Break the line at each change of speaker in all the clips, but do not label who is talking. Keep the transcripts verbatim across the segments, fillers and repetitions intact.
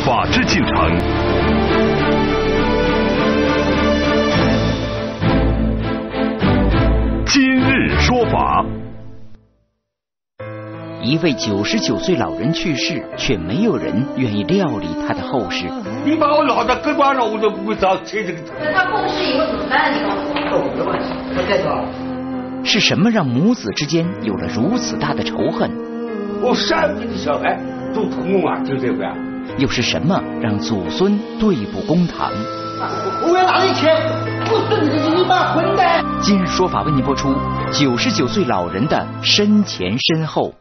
法治进程。今日说法。
一位九十九岁老人去世，却没有人愿意料理他的后事。
你把我老到跟完了，我都不会找切这个头。
那他过世以后怎么办？你告诉我。
我的关系，他再说。
是什么让母子之间有了如此大的仇恨？
我三个的小孩都同工啊，就这个呀。
又是什么让祖孙对簿公堂？
我要拿你钱，我孙子你妈混蛋！
今日说法为您播出九十九岁老人的身前身后。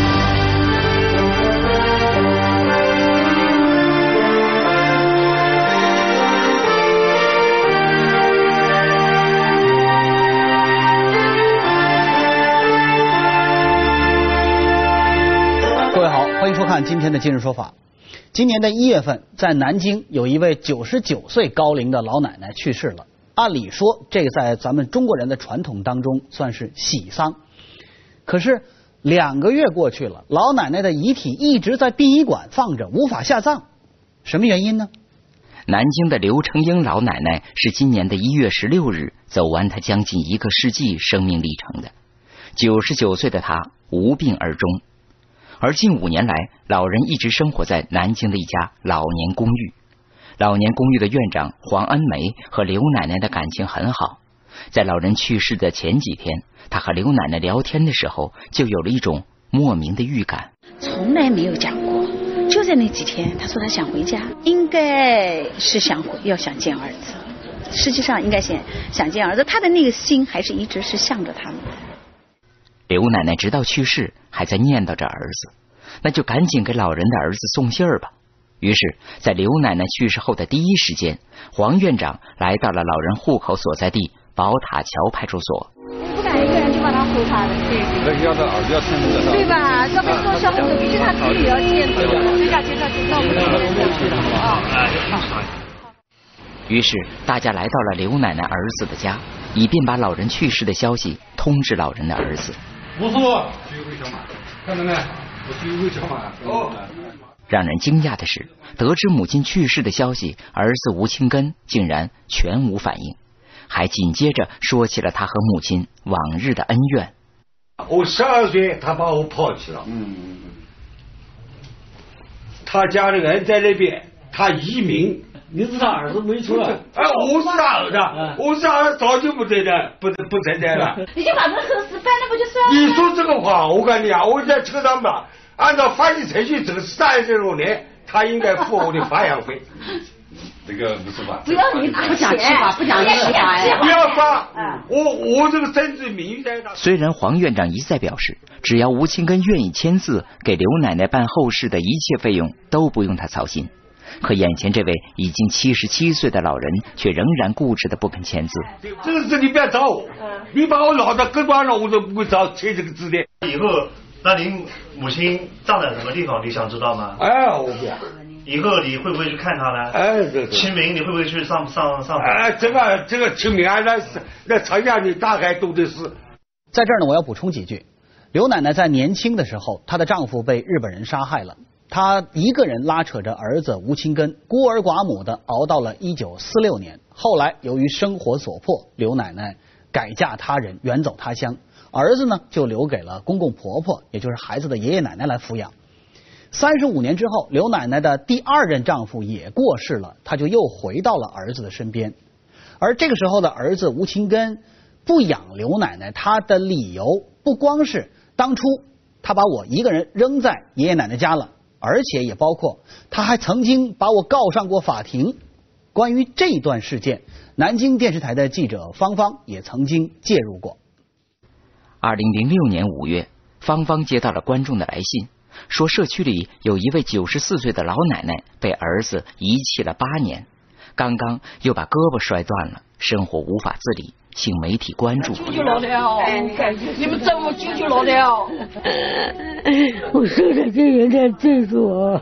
各位好，欢迎收看今天的今日说法。今年的一月份，在南京有一位九十九岁高龄的老奶奶去世了。按理说，这个在咱们中国人的传统当中算是喜丧。可是两个月过去了，老奶奶的遗体一直在殡仪馆放着，无法下葬。什么原因呢？
南京的刘成英老奶奶是今年的一月十六日走完她将近一个世纪生命历程的。九十九岁的她无病而终。而近五年来，老人一直生活在南京的一家老年公寓。老年公寓的院长黄恩梅和刘奶奶的感情很好。在老人去世的前几天，她和刘奶奶聊天的时候，就有了一种莫名的预感。
从来没有讲过，就在那几天，她说她想回家，应该是想回，要想见儿子。实际上应该想想见儿子，她的那个心还是一直是向着他们的。
刘奶奶直到去世还在念叨着儿子，那就赶紧给老人的儿子送信儿吧。于是，在刘奶奶去世后的第一时间，黄院长来到了老人户口所在地宝塔桥派出所。
不敢一个人就把他回他的，对
要到儿子要亲自的，
对吧？要被说小红子，必须他自己也要见的，谁敢接受接受不了啊！
于是，大家来到了刘奶奶儿子的家，以便把老人去世的消息通知老人的儿子。
我说去喂小马，看到没？我去喂小马。哦。
让人惊讶的是，得知母亲去世的消息，儿子吴清根竟然全无反应，还紧接着说起了他和母亲往日的恩怨。
我十二岁，他把我抛弃了。嗯嗯嗯。他家里人在那边，他移民。
你是他儿子没错了。
哎，我是他儿子，嗯、我是他儿子早就不存在，不不存在了。
你就把这后事办了不就算了？
你说这个话，我跟你讲，我在车上吧，按照法律程序走三十多年，他应该付我的抚养费。这个不是吧？
不要你拿
不讲气话，不讲气话，
不要发。我我这个政治名誉在那。
虽然黄院长一再表示，只要吴清根愿意签字，给刘奶奶办后事的一切费用都不用他操心。可眼前这位已经七十七岁的老人却仍然固执的不肯签字。
这个事你不要找我，你把我老到跟完了，我都不会找签这个字的。
以后那您母亲葬在什么地方？你想知道吗？
哎，我不要。
以后你会不会去看她呢？
哎，对对。
清明你会不会去上上上？
哎，这个这个清明啊，那是那长假你大概懂的是。
在这儿呢，我要补充几句。刘奶奶在年轻的时候，她的丈夫被日本人杀害了。她一个人拉扯着儿子吴清根，孤儿寡母的熬到了一九四六年。后来由于生活所迫，刘奶奶改嫁他人，远走他乡。儿子呢就留给了公公婆婆，也就是孩子的爷爷奶奶来抚养。三十五年之后，刘奶奶的第二任丈夫也过世了，她就又回到了儿子的身边。而这个时候的儿子吴清根不养刘奶奶，他的理由不光是当初他把我一个人扔在爷爷奶奶家了，而且也包括他还曾经把我告上过法庭。关于这段事件，南京电视台的记者芳芳也曾经介入过。
二零零六年五月，芳芳接到了观众的来信，说社区里有一位九十四岁的老奶奶被儿子遗弃了八年，刚刚又把胳膊摔断了，生活无法自理，请媒体关注。
救救老太哦！你们怎么救救老太哦？
我受的这人在罪过。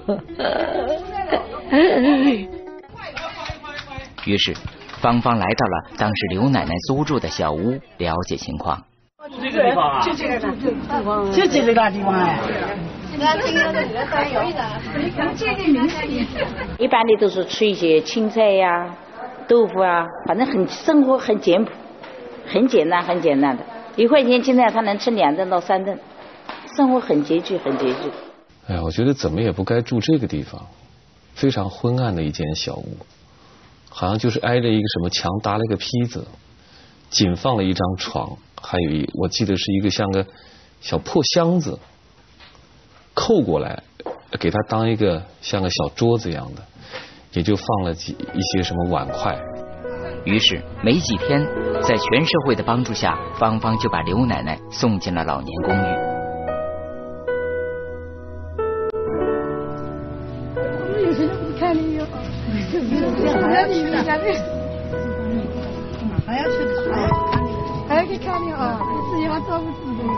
于是，芳芳来到了当时刘奶奶租住的小屋，了解情况。
这个地方啊，就这个地方，就这个地方哎。
一般的都是吃一些青菜呀、豆腐啊，反正很生活很简朴，很简单很简单的。一块钱青菜他能吃两顿到三顿，生活很拮据很拮据。
哎呀，我觉得怎么也不该住这个地方，非常昏暗的一间小屋，好像就是挨着一个什么墙搭了一个坯子，仅放了一张床，还有一我记得是一个像个小破箱子，扣过来给它当一个像个小桌子一样的，也就放了几一些什么碗筷。
于是没几天，在全社会的帮助下，芳芳就把刘奶奶送进了老年公寓。
我有时候不看你哟，还要去看你，还要去看，还要去看你啊！自己还照顾自己。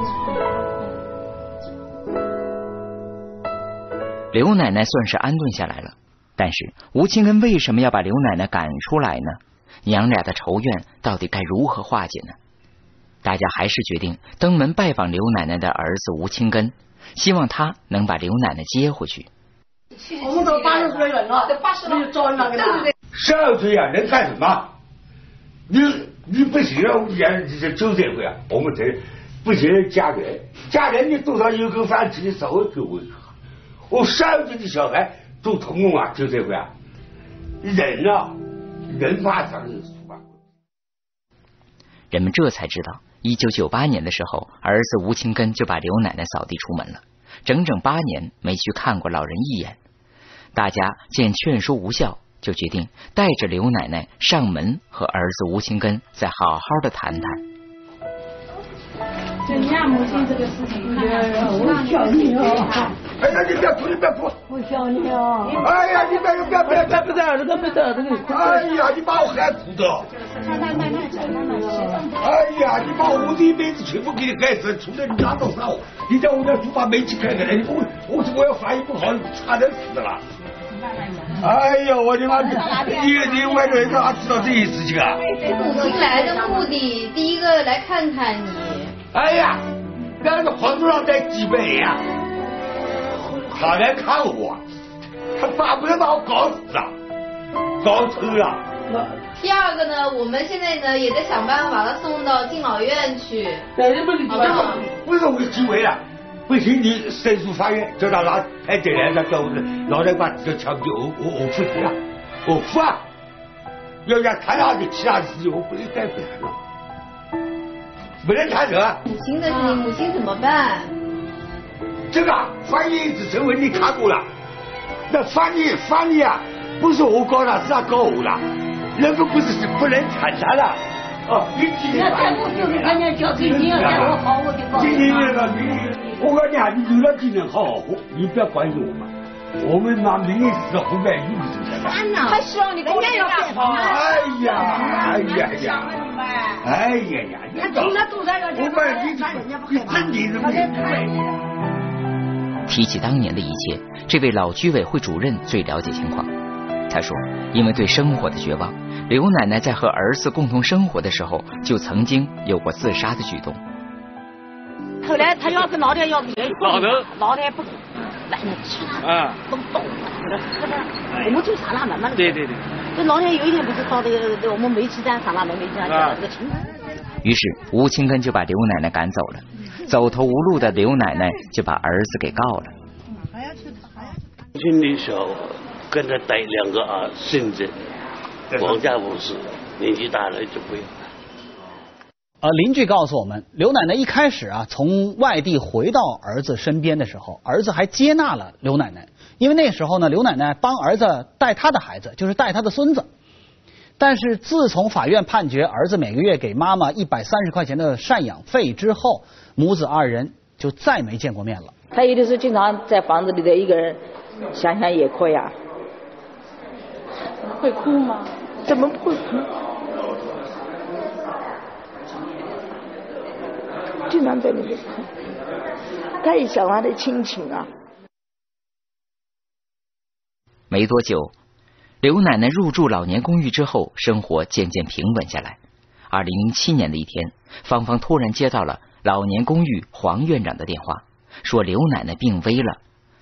刘奶奶算是安顿下来了，但是吴清根为什么要把刘奶奶赶出来呢？娘俩的仇怨到底该如何化解呢？大家还是决定登门拜访刘奶奶的儿子吴清根，希望他能把刘奶奶接回去。
我们都八十岁人了，都八十了，招那个的。
十二岁啊，能干什么？你你不行了，也是九岁会啊，我们这不行嫁人，嫁人你多少有口饭吃，稍微给我。我十二岁的小孩都通用啊，九岁会啊，人啊。人怕长人俗吧。
人们这才知道，一九九八年的时候，儿子吴清根就把刘奶奶扫地出门了，整整八年没去看过老人一眼。大家见劝说无效，就决定带着刘奶奶上门和儿子吴清根再好好的谈谈。
就你家母亲这个事情，我想你哦。
哎呀，你不要哭，你不要哭。
我想你哦。
哎呀，你不要不要不要不要不要
这个不得这个。
哎呀，你把我害死的。哎呀，你把我这一辈子全部给你害死，除了你拿到啥？你在我这书把煤气开开来，我我说我要发育不好，差点死了。哎呀，我的妈！你你外头人哪知道这些事情啊？
母亲来的目的，第一个来看看你。
哎呀，那个黄土上带几百呀？他来看我，他巴不得把我搞死啊，搞臭了。
第二个呢，我们现在呢也在想办法把他送到敬老院去。
好不好？不是我机会了，不行你申诉法院，叫他拿派出来，他叫我老人把这个枪毙，我我我负责了，我负啊！要让谈他的其他的事情，我不能再不谈了。不能谈这个。
母亲的事情，母亲怎么办？
这个翻译只成为你看过了，那翻译翻译啊，不是我搞的，是他搞我了，那个不是不能谈他了。哦，你今天
那我就是看见交给你，让我好，我就告诉
你。今年了，明年我告诉你啊，你留到今年好好活，你不要关心我们。我们拿明年是后面一路走下来。
他希望你公家要变好。
哎呀，哎呀呀，哎呀呀，
他听了都在要
我们你你真的是没
提起当年的一切，这位老居委会主任最了解情况。他说，因为对生活的绝望，刘奶奶在和儿子共同生活的时候，就曾经有过自杀的举动。
后来他要跟老太要钱，
老头
老太不给，懒得吃啊，都倒我们就上那门嘛。
对对对。
这老太有一天不是到这个我们煤气站上那门煤气站叫这个城。
于是吴清根就把刘奶奶赶走了，走投无路的刘奶奶就把儿子给告了。
今年小跟他带两个啊孙子，王家武士年纪大了就不要。
呃，邻居告诉我们，刘奶奶一开始啊从外地回到儿子身边的时候，儿子还接纳了刘奶奶，因为那时候呢，刘奶奶帮儿子带他的孩子，就是带他的孙子。但是自从法院判决儿子每个月给妈妈一百三十块钱的赡养费之后，母子二人就再没见过面了。
他有的时候经常在房子里的一个人，想想也哭呀。
会哭吗？
怎么不会哭？经常在那里哭，他也想他的亲情啊。
没多久，刘奶奶入住老年公寓之后，生活渐渐平稳下来。二零零七年的一天，芳芳突然接到了老年公寓黄院长的电话，说刘奶奶病危了，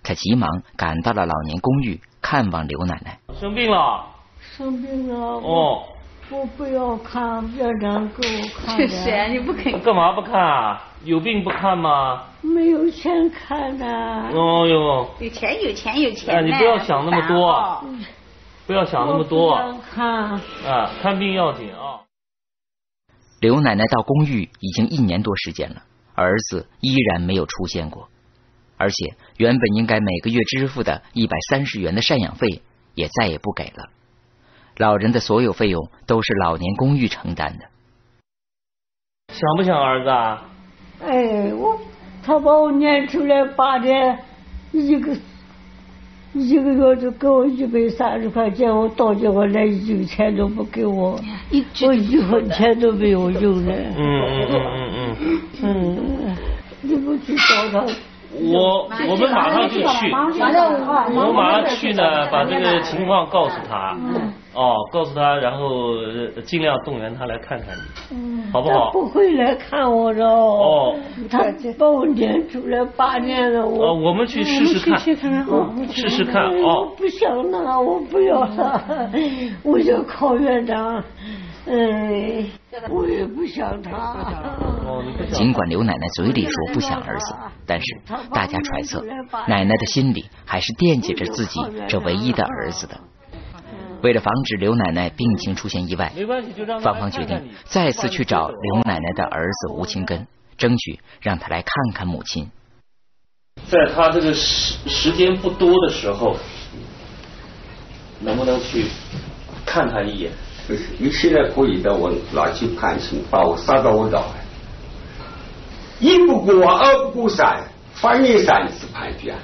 他急忙赶到了老年公寓看望刘奶奶。
生病了？
生病了。
哦。
我不要看，别人给我看的。
是啊，你不肯
干嘛不看啊？有病不看吗？
没有钱看的。
哦哟。
有钱有钱有钱。
哎，你不要想那么多，不要想那么多。
我不看。
啊，看病要紧啊。
刘奶奶到公寓已经一年多时间了，儿子依然没有出现过，而且原本应该每个月支付的一百三十元的赡养费也再也不给了。老人的所有费用都是老年公寓承担的。
想不想儿子啊？
哎，我他把我撵出来八年，一个一个月就给我一百三十块钱，我到结果连一个钱都不给我，我一分钱都没有用的。
嗯嗯嗯嗯嗯。
嗯，你不去找他？
我我们马上就去，我马上去呢，把这个情况告诉他，哦，告诉他，然后尽量动员他来看看你，好不好？
他不会来看我的哦，他把我撵出来八年了，我
我们去试试看，试试看哦。
我不想拿，我不要他，我要考院长。哎，我也不想他。
尽管刘奶奶嘴里说不想儿子，但是大家揣测，奶奶的心里还是惦记着自己这唯一的儿子的。为了防止刘奶奶病情出现意外，芳芳决定再次去找刘奶奶的儿子吴清根，争取让他来看看母亲。
在他这个时时间不多的时候，能不能去看他一眼？
不是，你现在可以的，我拿去判刑，把我杀到我脑海。一不过二不过三，法院三次判决。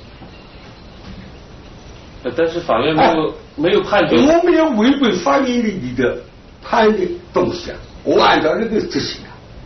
但是法院没有、哎、没有判决。
我没有违背法院里的判的东西啊，我按照那个执行啊。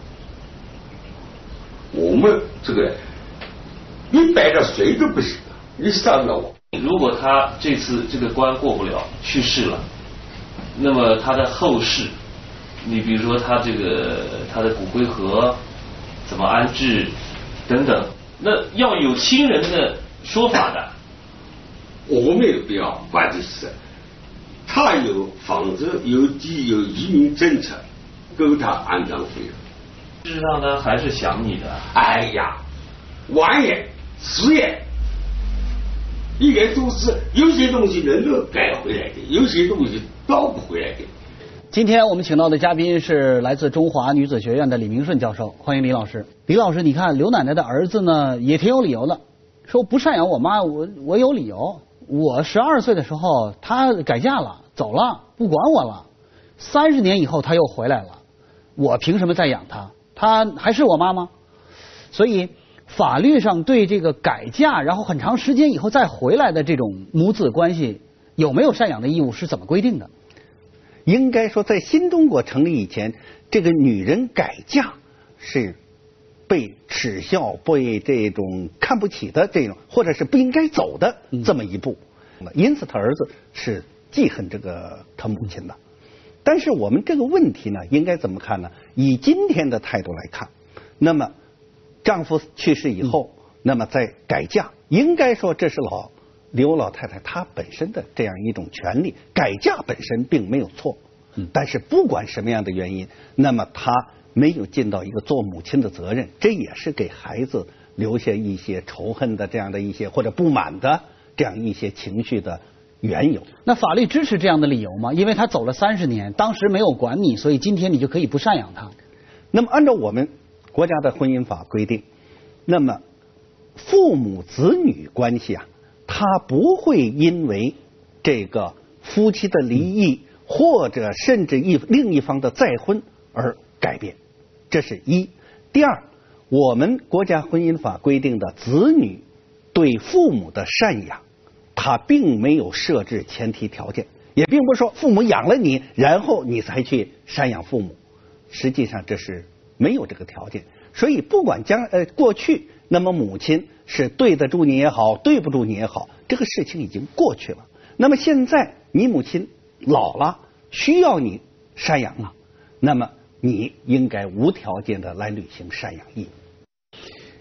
我们这个你摆着谁都不行，你伤了我。
如果他这次这个关过不了，去世了。那么他的后事，你比如说他这个他的骨灰盒怎么安置等等，那要有亲人的说法的。
我没有必要管这事，他有房子有地有移民政策，够他安葬费用。
事实上他还是想你的。
哎呀，晚也迟也，一个都是有些东西能够改回来的，有些东西倒不回来的。
今天我们请到的嘉宾是来自中华女子学院的李明顺教授，欢迎李老师。李老师，你看刘奶奶的儿子呢，也挺有理由的，说不赡养我妈，我我有理由。我十二岁的时候，她改嫁了，走了，不管我了。三十年以后，她又回来了，我凭什么再养她？她还是我妈吗？所以法律上对这个改嫁，然后很长时间以后再回来的这种母子关系，有没有赡养的义务是怎么规定的？
应该说，在新中国成立以前，这个女人改嫁是被耻笑、被这种看不起的这种，或者是不应该走的这么一步。嗯、因此，他儿子是记恨这个他母亲的。但是我们这个问题呢，应该怎么看呢？以今天的态度来看，那么丈夫去世以后，嗯、那么再改嫁，应该说这是老刘老太太她本身的这样一种权利，改嫁本身并没有错。嗯、但是不管什么样的原因，那么她没有尽到一个做母亲的责任，这也是给孩子留下一些仇恨的这样的一些或者不满的这样一些情绪的缘由。
那法律支持这样的理由吗？因为他走了三十年，当时没有管你，所以今天你就可以不赡养他。
那么按照我们国家的婚姻法规定，那么父母子女关系啊，他不会因为这个夫妻的离异，嗯、或者甚至一另一方的再婚而改变。这是一。第二，我们国家婚姻法规定的子女对父母的赡养，它并没有设置前提条件，也并不是说父母养了你，然后你才去赡养父母。实际上这是没有这个条件。所以不管将呃过去，那么母亲是对得住你也好，对不住你也好，这个事情已经过去了。那么现在你母亲老了，需要你赡养了，那么你应该无条件的来履行赡养义务。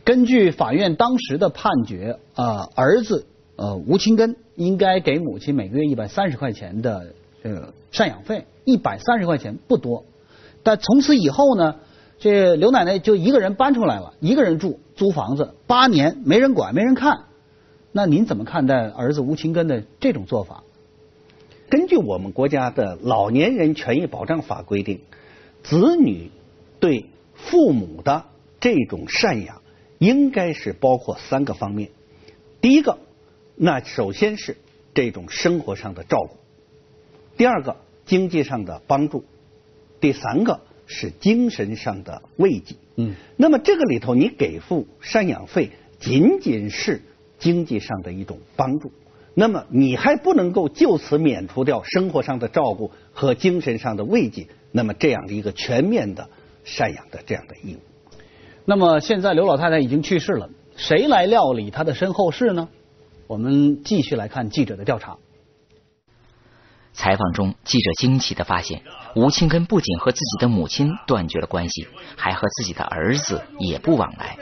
根据法院当时的判决，呃，儿子呃吴清根应该给母亲每个月一百三十块钱的这个赡养费，一百三十块钱不多。但从此以后呢，这刘奶奶就一个人搬出来了，一个人住，租房子，八年没人管，没人看。那您怎么看待儿子吴清根的这种做法？
根据我们国家的老年人权益保障法规定，子女对父母的这种赡养应该是包括三个方面。第一个，那首先是这种生活上的照顾；第二个，经济上的帮助；第三个是精神上的慰藉。
嗯，
那么这个里头，你给付赡养费仅仅是经济上的一种帮助，那么你还不能够就此免除掉生活上的照顾和精神上的慰藉，那么这样的一个全面的赡养的这样的义务。
那么现在刘老太太已经去世了，谁来料理她的身后事呢？我们继续来看记者的调查。
采访中，记者惊奇地发现，吴清根不仅和自己的母亲断绝了关系，还和自己的儿子也不往来。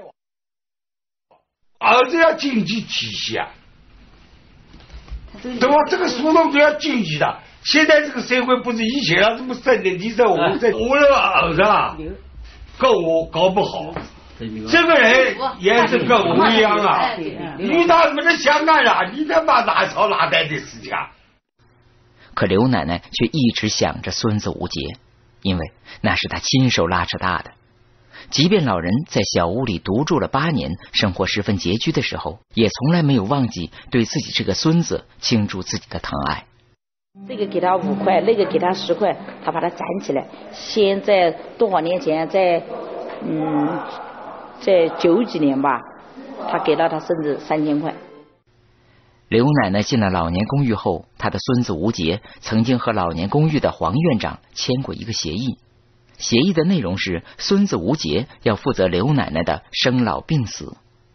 儿子要经济体系啊，对吧？这个诉讼都要经济的。现在这个社会不是以前啊，这么三点地震，我们这我那个儿子啊，跟我搞不好，这个人也是跟我一样啊。你他妈的想干啥？你他妈哪操哪带的事情啊？
可刘奶奶却一直想着孙子吴杰，因为那是她亲手拉扯大的。即便老人在小屋里独住了八年，生活十分拮据的时候，也从来没有忘记对自己这个孙子倾注自己的疼爱。
这个给他五块，那个给他十块，他把它攒起来。先在多少年前，在嗯，在九几年吧，他给了他孙子三千块。
刘奶奶进了老年公寓后，她的孙子吴杰曾经和老年公寓的黄院长签过一个协议。协议的内容是，孙子吴杰要负责刘奶奶的生老病死。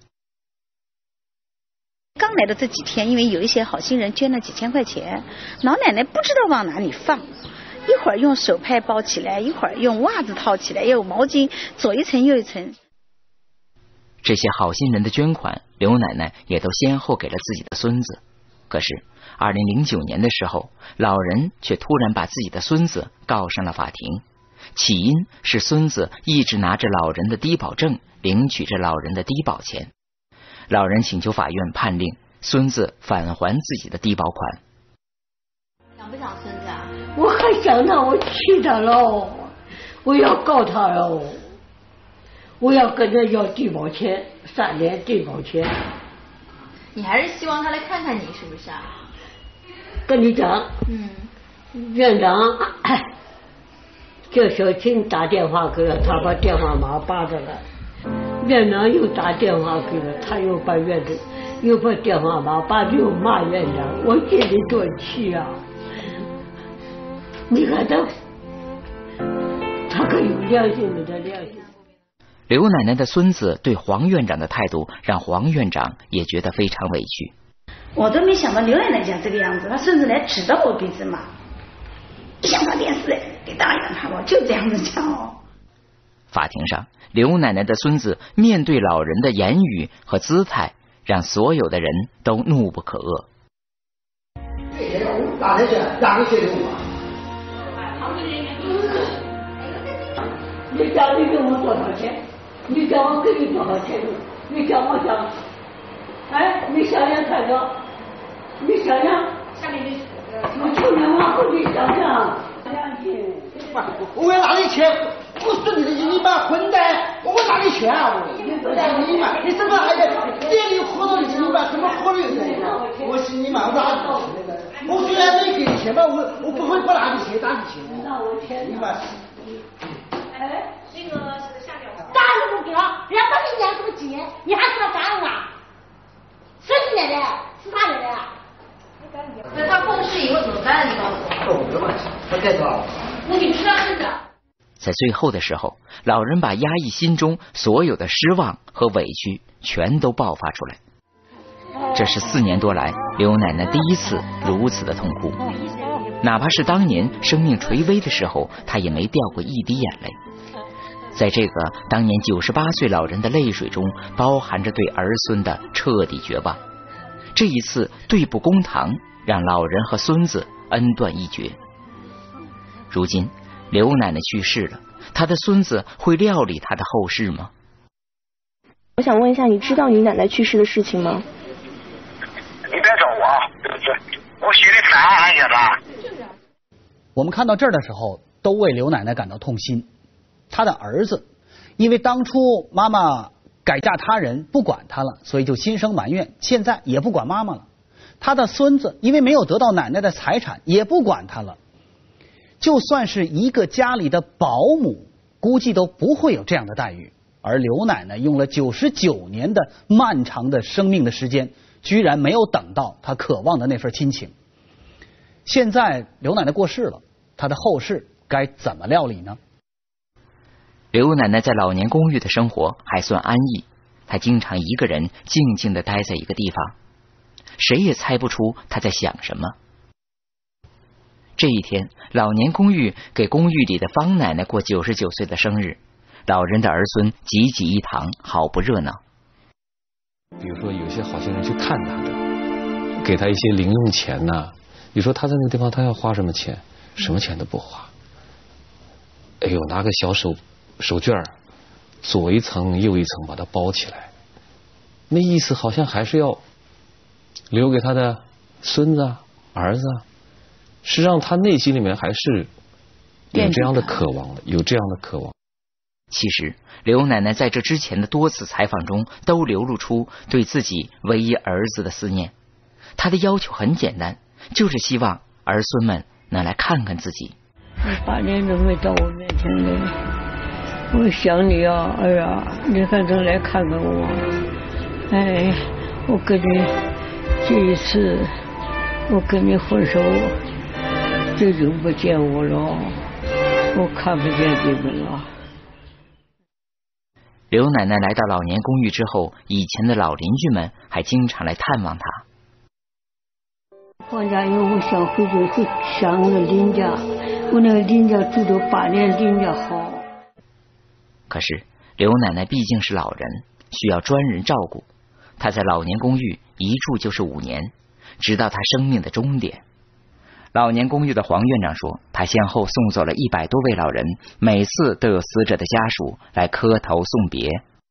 刚来的这几天，因为有一些好心人捐了几千块钱，老奶奶不知道往哪里放，一会儿用手帕包起来，一会儿用袜子套起来，又有毛巾左一层右一层。
这些好心人的捐款，刘奶奶也都先后给了自己的孙子。可是二零零九年的时候，老人却突然把自己的孙子告上了法庭。起因是孙子一直拿着老人的低保证，领取着老人的低保钱。老人请求法院判令孙子返还自己的低保款。
想不想孙子啊？
我还想他，我气他喽，我要告他喽，我要跟他要低保钱，三年低保钱。
你还是希望他来看看你是不是啊？
跟你讲，
嗯，
院长。叫小青打电话给了，他把电话码扒着了。院长又打电话给了，他又把院长又把电话码扒着，又骂院长。我心里多气啊！你看他，他可有良心没得良心。
刘奶奶的孙子对黄院长的态度，让黄院长也觉得非常委屈。
我都没想到刘奶奶讲这个样子，他孙子来指着我鼻子骂。想上电视，给大人看，我就这样子讲哦。
法庭上，刘奶奶的孙子面对老人的言语和姿态，让所有的人都怒不可遏。
哪里去？哪个学的我？
你叫你给我多少钱？你叫我给你多少钱？你叫我想，哎，你想想看着，你想想，下面你。我求你往后你想想，
我要哪里去？我孙子你妈混蛋，我哪里去啊？我你你妈，你怎么还在店里喝到你妈怎么喝了又在？我是你妈，我哪里去？我虽然没给你钱吧，我我不会把哪里去哪里去？
那我天
你妈！
哎，那个下面
当然不给了，人家把你养这么几年，你还是他干儿啊？谁是奶奶？是他奶奶啊？
那他后事以后怎么办？你告诉我。
我的问题，他该多少？
那你知道是的。
在最后的时候，老人把压抑心中所有的失望和委屈全都爆发出来。这是四年多来刘奶奶第一次如此的痛哭，哪怕是当年生命垂危的时候，她也没掉过一滴眼泪。 在这个当年九十八岁老人的泪水中，包含着对儿孙的彻底绝望。这一次对簿公堂，让老人和孙子恩断义绝。如今刘奶奶去世了，她的孙子会料理她的后事吗？
我想问一下，你知道你奶奶去世的事情吗？
你别找我，我心里烦俺也的。
我们看到这儿的时候，都为刘奶奶感到痛心。她的儿子因为当初妈妈改嫁他人不管她了，所以就心生埋怨，现在也不管妈妈了。他的孙子因为没有得到奶奶的财产，也不管他了。就算是一个家里的保姆，估计都不会有这样的待遇。而刘奶奶用了九十九年的漫长的生命的时间，居然没有等到她渴望的那份亲情。现在刘奶奶过世了，她的后事该怎么料理呢？
刘奶奶在老年公寓的生活还算安逸，她经常一个人静静地待在一个地方，谁也猜不出她在想什么。这一天，老年公寓给公寓里的方奶奶过九十九岁的生日，老人的儿孙济济一堂，好不热闹。
比如说有些好心人去看他的，给他一些零用钱呐、啊。你说他在那个地方他要花什么钱？什么钱都不花。哎呦，拿个小手手绢，左一层右一层把它包起来，那意思好像还是要留给他的孙子啊、儿子啊。实际上他内心里面还是有这样的渴望的，有这样的渴望。
其实刘奶奶在这之前的多次采访中都流露出对自己唯一儿子的思念。她的要求很简单，就是希望儿孙们能来看看自己。
你八年都没到我面前来，我想你啊，儿啊，你反正来看看我。哎，我跟你这一次，我跟你分手，最近不见我了，我看不见你们了。
刘奶奶来到老年公寓之后，以前的老邻居们还经常来探望她。
放假以后，我想回去回想我的邻家，我那个邻家住了八年，邻家好。
可是刘奶奶毕竟是老人，需要专人照顾。她在老年公寓一住就是五年，直到她生命的终点。老年公寓的黄院长说，他先后送走了一百多位老人，每次都有死者的家属来磕头送别。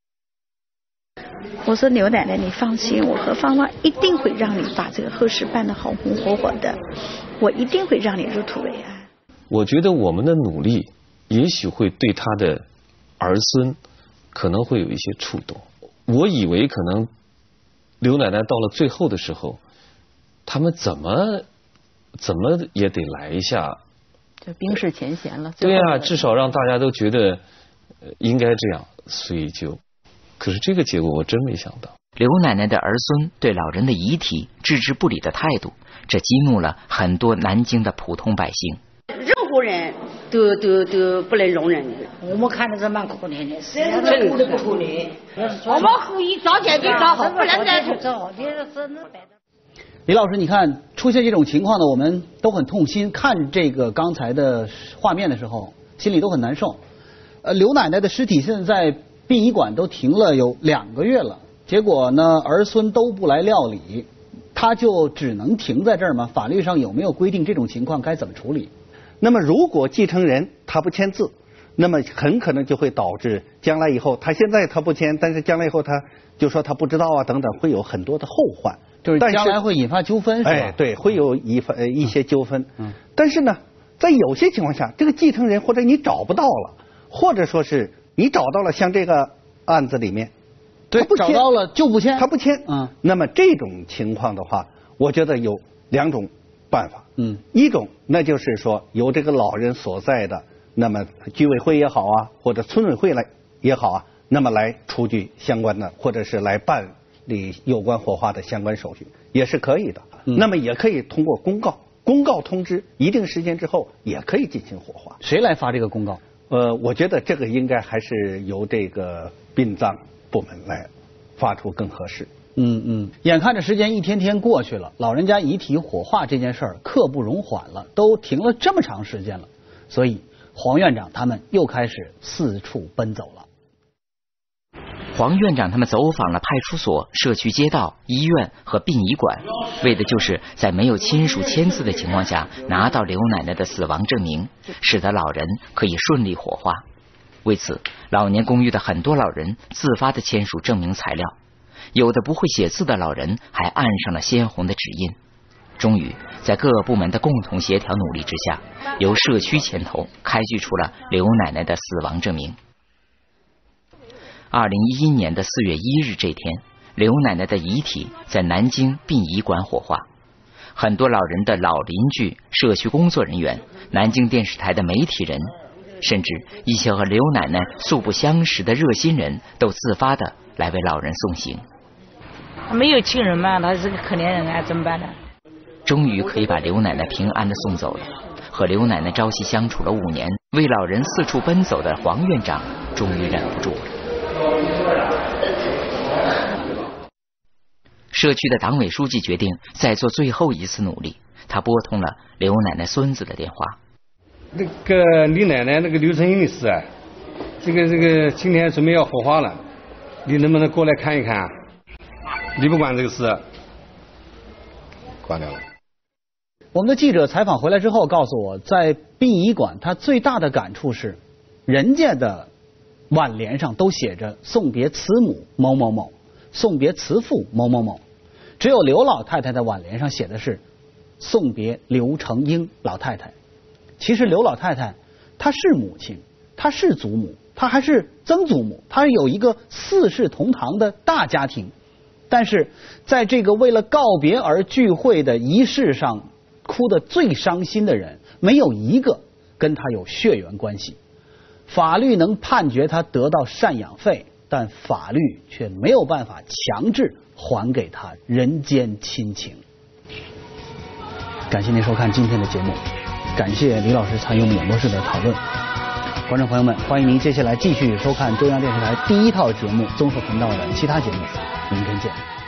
我说刘奶奶，你放心，我和芳芳一定会让你把这个后事办得好红火火的，我一定会让你入土为安。
我觉得我们的努力也许会对他的儿孙可能会有一些触动。我以为可能刘奶奶到了最后的时候，他们怎么怎么也得来一下，
就冰释前嫌了。
对啊，至少让大家都觉得、呃、应该这样，所以就，可是这个结果我真没想到。
刘奶奶的儿孙对老人的遗体置之不理的态度，这激怒了很多南京的普通百姓。
任何人都都都不能容忍的。我们看的是蛮可怜的，真的不可怜。我们可以早点就找好，不能再找，这是真的。
李老师，你看出现这种情况呢，我们都很痛心。看这个刚才的画面的时候，心里都很难受。呃，刘奶奶的尸体现在在殡仪馆都停了有两个月了，结果呢，儿孙都不来料理，他就只能停在这儿吗？法律上有没有规定这种情况该怎么处理？
那么，如果继承人他不签字，那么很可能就会导致将来以后，他现在他不签，但是将来以后他就说他不知道啊等等，会有很多的后患。
就是将来会引发纠纷，是吧？
哎，对，会有一发呃一些纠纷。嗯。但是呢，在有些情况下，这个继承人或者你找不到了，或者说是你找到了，像这个案子里面，
对，找到了就不签，
他不签。嗯。那么这种情况的话，我觉得有两种办法。嗯。一种，那就是说由这个老人所在的，那么居委会也好啊，或者村委会来也好啊，那么来出具相关的，或者是来办理有关火化的相关手续也是可以的。嗯、那么也可以通过公告，公告通知一定时间之后也可以进行火化。
谁来发这个公告？
呃，我觉得这个应该还是由这个殡葬部门来发出更合适。
嗯嗯，眼看着时间一天天过去了，老人家遗体火化这件事儿刻不容缓了，都停了这么长时间了，所以黄院长他们又开始四处奔走了。
黄院长他们走访了派出所、社区街道、医院和殡仪馆，为的就是在没有亲属签字的情况下拿到刘奶奶的死亡证明，使得老人可以顺利火化。为此，老年公寓的很多老人自发的签署证明材料，有的不会写字的老人还按上了鲜红的指印。终于，在各部门的共同协调努力之下，由社区牵头开具出了刘奶奶的死亡证明。二零一一年的四月一日这天，刘奶奶的遗体在南京殡仪馆火化。很多老人的老邻居、社区工作人员、南京电视台的媒体人，甚至一些和刘奶奶素不相识的热心人都自发的来为老人送行。
没有亲人嘛，他是个可怜人啊，怎么办呢？
终于可以把刘奶奶平安的送走了。和刘奶奶朝夕相处了五年，为老人四处奔走的黄院长终于忍不住了。社区的党委书记决定再做最后一次努力，他拨通了刘奶奶孙子的电话。
那个李奶奶那个刘成英的事啊，这个这个今天准备要火化了，你能不能过来看一看啊？你不管这个事，挂掉了。
我们的记者采访回来之后告诉我，在殡仪馆他最大的感触是，人家的挽联上都写着送别慈母某某某，送别慈父某某某，只有刘老太太的挽联上写的是送别刘成英老太太。其实刘老太太她是母亲，她是祖母，她还是曾祖母，她有一个四世同堂的大家庭，但是在这个为了告别而聚会的仪式上，哭得最伤心的人没有一个跟她有血缘关系。法律能判决她得到赡养费，但法律却没有办法强制还给她人间亲情。感谢您收看今天的节目，感谢李老师参与我们演播室的讨论。观众朋友们，欢迎您接下来继续收看中央电视台第一套节目综合频道的其他节目，明天见。